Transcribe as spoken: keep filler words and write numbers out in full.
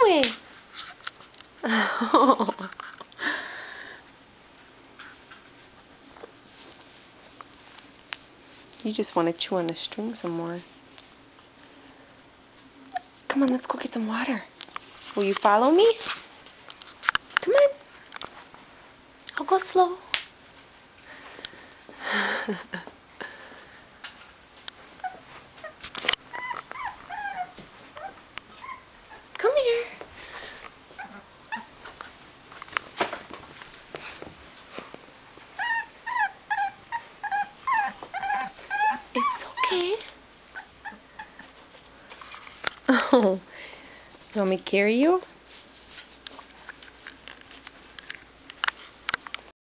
away. Oh. You just want to chew on the string some more. Come on, let's go get some water. Will you follow me? Come on. I'll go slow. Come here. It's okay. Oh, you want me to carry you?